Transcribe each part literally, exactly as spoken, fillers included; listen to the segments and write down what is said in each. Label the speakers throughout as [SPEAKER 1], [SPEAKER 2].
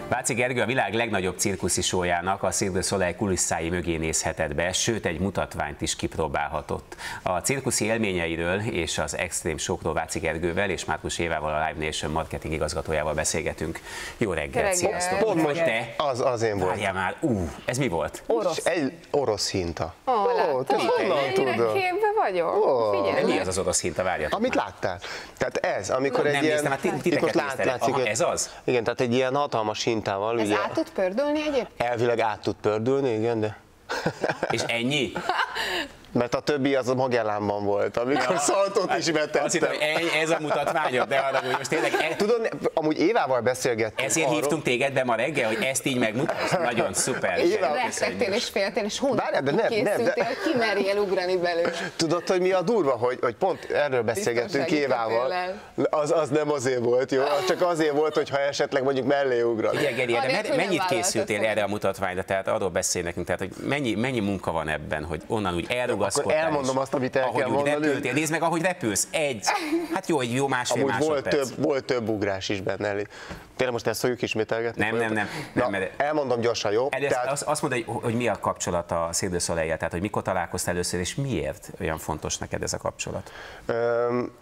[SPEAKER 1] Váci Gergő a világ legnagyobb cirkuszi show-jának, a Cirque du Soleil kulisszái mögé nézhetett be, sőt egy mutatványt is kipróbálhatott. A cirkuszi élményeiről és az extrém show-ról Váci Gergővel és Márkus Évával, a Live Nation marketing igazgatójával beszélgetünk. Jó reggelt, sziasztok!
[SPEAKER 2] Pont most
[SPEAKER 1] te?
[SPEAKER 2] Az, az én volt.
[SPEAKER 1] Várjál már, ú, ez mi volt?
[SPEAKER 2] Orosz. Egy orosz hinta.
[SPEAKER 3] Ó,
[SPEAKER 2] Ó, te honnan tudod?
[SPEAKER 3] Képbe vagyok.
[SPEAKER 2] Ó.
[SPEAKER 3] Figyelj.
[SPEAKER 1] Mi az az orosz hinta, várjatok
[SPEAKER 2] Amit
[SPEAKER 1] már.
[SPEAKER 2] láttál. Tehát ez, amikor
[SPEAKER 1] Nem
[SPEAKER 2] egy ilyen...
[SPEAKER 1] néztem, hát
[SPEAKER 2] itt
[SPEAKER 1] titeket
[SPEAKER 2] ott lát-
[SPEAKER 1] néztelek.
[SPEAKER 2] látszik,
[SPEAKER 1] Aha,
[SPEAKER 2] hogy-
[SPEAKER 1] ez az?
[SPEAKER 2] Igen, tehát egy ilyen hatalmas hintával.
[SPEAKER 3] Ez
[SPEAKER 2] ugye,
[SPEAKER 3] át tud pördülni egyébként?
[SPEAKER 2] elvileg át tud pördülni, igen, de...
[SPEAKER 1] És ennyi?
[SPEAKER 2] Mert a többi az a Magellánban volt, amikor szaltót is vetettem.
[SPEAKER 1] Azt hittem, hogy ennyi, ez a mutatványa, de arra, hogy most tényleg... E...
[SPEAKER 2] Tudod, amúgy Évával beszélgettünk
[SPEAKER 1] Ezért
[SPEAKER 2] arról.
[SPEAKER 1] hívtunk téged be ma reggel, hogy ezt így megmutatsz? Nagyon szuper.
[SPEAKER 2] Éva-
[SPEAKER 3] Rettegtél és féltél, és honnan
[SPEAKER 2] Várjál, de nem, nem,
[SPEAKER 3] készültél,
[SPEAKER 2] de-
[SPEAKER 3] hogy kimerjél ugrani belőle.
[SPEAKER 2] Tudod, hogy mi a durva, hogy, hogy pont erről beszélgettünk
[SPEAKER 3] Biztonsági
[SPEAKER 2] Évával.
[SPEAKER 3] kötéllel.
[SPEAKER 2] Az, az nem azért volt, jó? Az csak azért volt, hogyha esetleg mondjuk mellé ugran.
[SPEAKER 1] Ugye, Geri, erre
[SPEAKER 3] Anélkül
[SPEAKER 1] men-
[SPEAKER 3] nem
[SPEAKER 1] mennyit
[SPEAKER 3] vállaltad
[SPEAKER 1] készültél
[SPEAKER 3] volna.
[SPEAKER 1] erre a mutatványra? Tehát arról beszél nekünk, tehát hogy mennyi, mennyi munka van ebben, hogy onnan úgy elrugaszkodtál.
[SPEAKER 2] Akkor elmondom
[SPEAKER 1] és
[SPEAKER 2] azt, amit el
[SPEAKER 1] ahogy
[SPEAKER 2] kell
[SPEAKER 1] úgy
[SPEAKER 2] mondani.
[SPEAKER 1] repültél. Nézd meg, ahogy repülsz. Egy. Hát jó, egy jó másfél
[SPEAKER 2] Amúgy volt
[SPEAKER 1] másodperc.
[SPEAKER 2] több, volt több ugrás is benne. elég. Tényleg most ezt fogjuk ismételgetni?
[SPEAKER 1] Nem, nem, nem.
[SPEAKER 2] Na,
[SPEAKER 1] nem mert
[SPEAKER 2] elmondom gyorsan, jó?
[SPEAKER 1] először
[SPEAKER 2] Tehát,
[SPEAKER 1] azt, azt mondod, hogy, hogy mi a kapcsolat a Cirque du Soleil-jel, tehát hogy mikor találkoztál először, és miért olyan fontos neked ez a kapcsolat?
[SPEAKER 2] öm,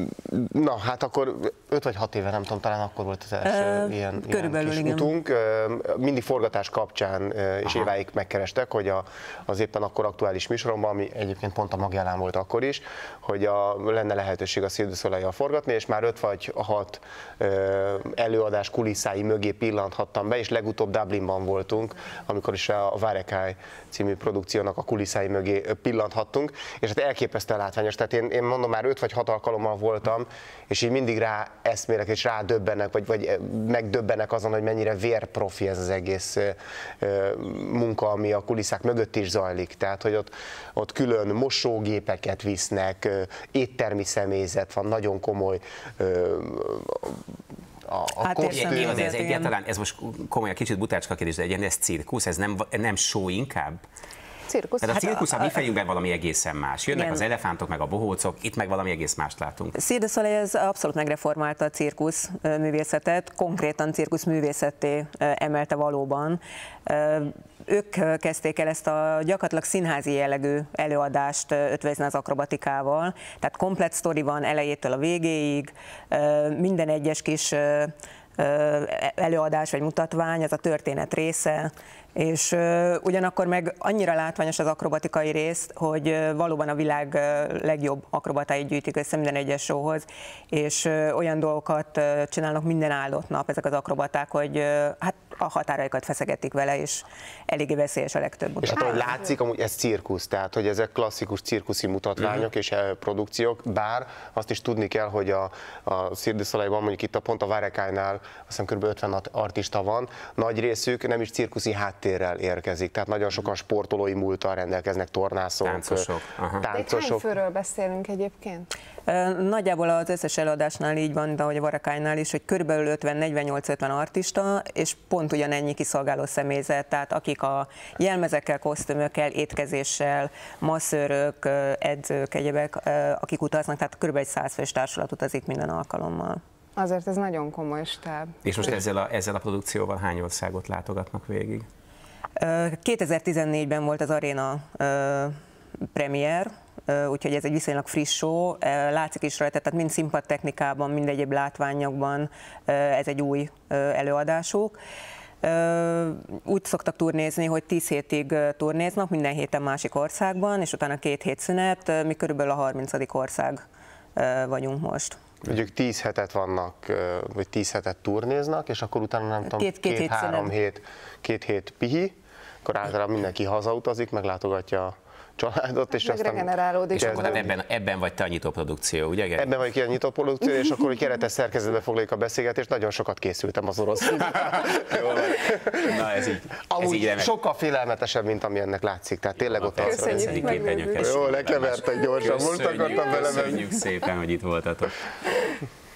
[SPEAKER 2] na, hát akkor öt vagy hat éve, nem tudom, talán akkor volt az első
[SPEAKER 4] Ö,
[SPEAKER 2] ilyen,
[SPEAKER 4] körülbelül,
[SPEAKER 2] ilyen kis
[SPEAKER 4] igen.
[SPEAKER 2] utunk. Öm, Mindig forgatás kapcsán ö, és
[SPEAKER 1] Aha.
[SPEAKER 2] Éváig megkerestek, hogy a, az éppen akkor aktuális műsoromban, ami egyébként pont a Magellán volt akkor is, hogy a, lenne lehetőség a Cirque du Soleil-jal forgatni, és már öt vagy hat ö, előadás kulisszái mögé pillanthattam be, és legutóbb Dublinban voltunk, amikor is a Varekai című produkciónak a kulisszái mögé pillanthattunk, és hát elképesztően látványos. Tehát én, én mondom, már öt vagy hat alkalommal voltam, és így mindig rá eszmélek, és rádöbbenek, vagy, vagy megdöbbenek azon, hogy mennyire vérprofi ez az egész ö, ö, munka, ami a kulisszák mögött is zajlik. Tehát, hogy ott, ott külön mosógépeket visznek, ö, éttermi személyzet van, nagyon komoly ö, a, a
[SPEAKER 4] Hát
[SPEAKER 2] kosztüm.
[SPEAKER 4] értem.
[SPEAKER 1] Igen, de ez
[SPEAKER 4] igen.
[SPEAKER 1] egyáltalán, ez most komolyan kicsit butácska kérdés, de egy ez cirkusz, ez nem, nem show inkább?
[SPEAKER 3] Cirkusz.
[SPEAKER 1] Tehát a
[SPEAKER 4] Hát
[SPEAKER 1] cirkusz a
[SPEAKER 4] a-
[SPEAKER 1] mi fejünkben valami egészen más. Jönnek
[SPEAKER 4] Igen.
[SPEAKER 1] az elefántok, meg a bohócok, itt meg valami egész mást látunk.
[SPEAKER 4] Cirque du Soleil ez abszolút megreformálta a cirkusz ö, művészetet, konkrétan cirkusz művészetté ö, emelte valóban. Ö, Ők ö, kezdték el ezt a gyakorlatilag színházi jellegű előadást ö, ötvözni az akrobatikával, tehát komplett sztori van elejétől a végéig, ö, minden egyes kis ö, ö, előadás vagy mutatvány, ez a történet része, és ö, ugyanakkor meg annyira látványos az akrobatikai rész, hogy ö, valóban a világ ö, legjobb akrobatáit gyűjtik össze minden egyes showhoz, és ö, olyan dolgokat ö, csinálnak minden áldott nap ezek az akrobaták, hogy ö, hát a határaikat feszegetik vele, és eléggé veszélyes a legtöbb
[SPEAKER 2] És
[SPEAKER 4] utat.
[SPEAKER 2] hát ahogy látszik, amúgy ez cirkusz, tehát hogy ezek klasszikus cirkuszi mutatványok és eh, produkciók, bár azt is tudni kell, hogy a, a Cirque du Soleilban, mondjuk itt a pont a Varekai-nál azt hiszem kb. ötven artista van, nagy részük nem is cirkuszi háttérrel érkezik, tehát nagyon sokan sportolói múlttal rendelkeznek, tornászok,
[SPEAKER 1] Táncosok, aha.
[SPEAKER 3] De egy hány
[SPEAKER 2] táncosok.
[SPEAKER 3] főről beszélünk egyébként?
[SPEAKER 4] Ö, Nagyjából az összes előadásnál így van, de ahogy a Varekai-nál is, hogy körülbelül ötven, negyvennyolc ötven artista, és pont ugyanennyi kiszolgáló személyzet, tehát akik a jelmezekkel, kosztümökkel, étkezéssel, masszőrök, ö, edzők, egyebek, ö, akik utaznak, tehát körülbelül egy száz fős társulat utazik minden alkalommal.
[SPEAKER 3] Azért ez nagyon komoly stáb.
[SPEAKER 1] És most ezzel a, ezzel a produkcióval hány országot látogatnak végig?
[SPEAKER 4] Ö, kétezer-tizennégyben volt az Arena ö, premier, ö, úgyhogy ez egy viszonylag friss show, Ö, látszik is rajta, tehát mind színpadtechnikában, mind egyéb látványokban ö, ez egy új ö, előadásuk. Ö, Úgy szoktak turnézni, hogy tíz hétig ö, turnéznak, minden héten másik országban, és utána két hét szünet, ö, mi körülbelül a harmincadik ország ö, vagyunk most.
[SPEAKER 2] Mondjuk tíz hetet vannak, eh, vagy tíz hetet turnéznak, és akkor utána nem tudom,
[SPEAKER 4] Két- két hét
[SPEAKER 2] két-három
[SPEAKER 4] szünet.
[SPEAKER 2] hét, két hét pihi, akkor általában mindenki hazautazik, meglátogatja a családot, és
[SPEAKER 3] Meg
[SPEAKER 2] aztán
[SPEAKER 3] regenerálódik.
[SPEAKER 1] És akkor hát
[SPEAKER 2] kezdődik.
[SPEAKER 1] ebben, ebben vagy te a nyitó produkció, ugye? Geri?
[SPEAKER 2] Ebben vagy ki a nyitott produkció, és akkor, hogy keretes szerkezetbe foglaljuk a beszélgetést, nagyon sokat készültem az orosz.
[SPEAKER 1] Jó van. Na ez így, ez
[SPEAKER 2] Amúgy
[SPEAKER 1] így remek.
[SPEAKER 2] sokkal félelmetesebb, mint ami ennek látszik, tehát tényleg ott az.
[SPEAKER 3] Köszönjük,
[SPEAKER 1] Egyik
[SPEAKER 3] megnézzük.
[SPEAKER 1] képernyőket.
[SPEAKER 2] Jó, lekevertek gyorsan, most
[SPEAKER 1] Köszönjük,
[SPEAKER 2] akartam belemenni.
[SPEAKER 1] köszönjük szépen, hogy itt voltatok.